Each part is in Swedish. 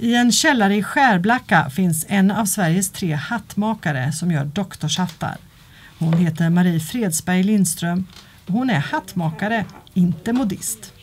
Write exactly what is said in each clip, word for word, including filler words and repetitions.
I en källare i Skärblacka finns en av Sveriges tre hattmakare som gör doktorshattar. Hon heter Marie Fredsberg Lindström och hon är hattmakare, inte modist.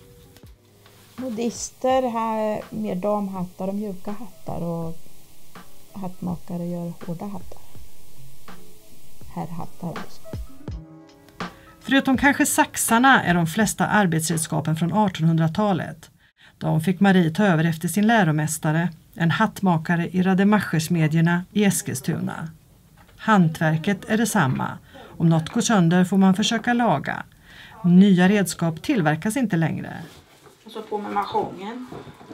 Modister har mer damhattar och mjuka hattar och hattmakare gör hårda hattar. Herrhattar alltså. Förutom kanske saxarna är de flesta arbetsredskapen från artonhundratalet. De fick Marie ta över efter sin läromästare, en hattmakare i Rademachersmedjerna i Eskilstuna. Hantverket är detsamma. Om något går sönder får man försöka laga. Nya redskap tillverkas inte längre. Och så på med maschongen.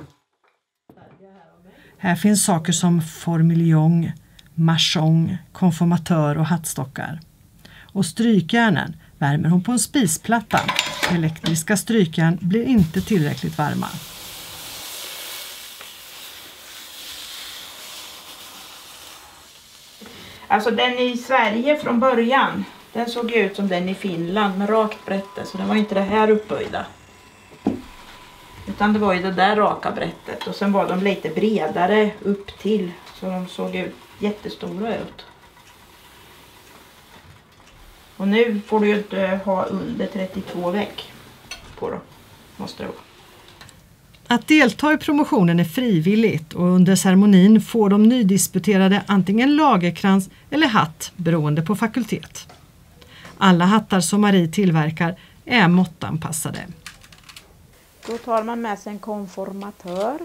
Här finns saker som formiljong, machong, konformatör och hattstockar. Och strykjärnen värmer hon på en spisplatta. Elektriska strykjärn blir inte tillräckligt varma. Alltså den i Sverige från början, den såg ut som den i Finland med rakt brätte, så den var inte det här uppböjda. Utan det var ju det där raka brättet och sen var de lite bredare upp till, så de såg ut jättestora ut. Och nu får du ju inte ha under trettiotvå veck på dem, måste det vara. Att delta i promotionen är frivilligt och under ceremonin får de nydisputerade antingen lagerkrans eller hatt beroende på fakultet. Alla hattar som Marie tillverkar är måttanpassade. Då tar man med sig en konformatör.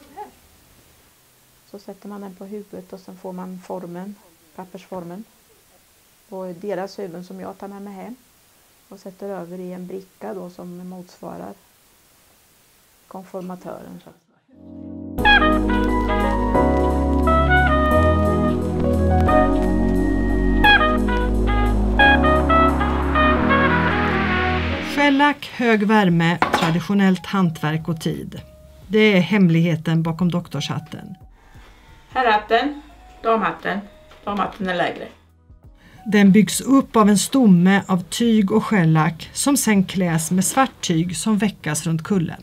Så sätter man den på huvudet och sen får man formen, pappersformen. Och deras huvuden som jag tar med mig hem. Och sätter över i en bricka då som motsvarar konformatören. Skällack, hög värme, traditionellt hantverk och tid. Det är hemligheten bakom doktorshatten. Herrhatten, damhatten, damhatten är lägre. Den byggs upp av en stomme av tyg och skällack som sen kläs med svart tyg som väckas runt kullen.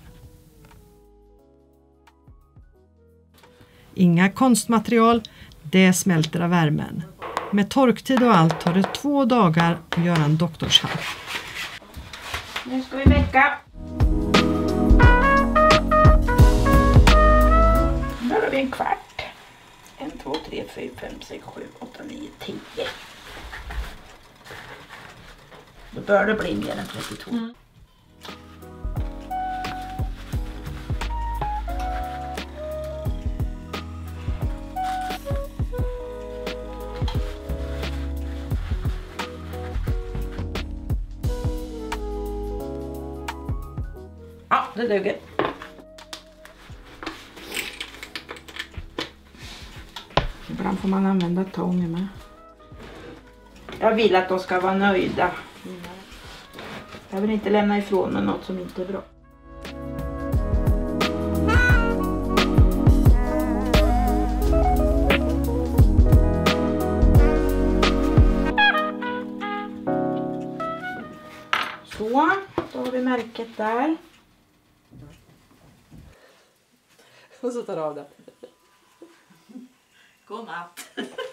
Inga konstmaterial, det smälter av värmen. Med torktid och allt tar det två dagar att göra en doktorshatt. Nu ska vi väcka. Då har vi en kvart. En, två, tre, fyra, fem, sex, sju, åtta, nio, tio. Då bör det bli mer än trettiotvå. Mm. Ja, det duger. Ibland får man använda tången med. Jag vill att de ska vara nöjda. Jag vill inte lämna ifrån mig något som inte är bra. Så, då har vi märket där. Och så tar du av det. God natt.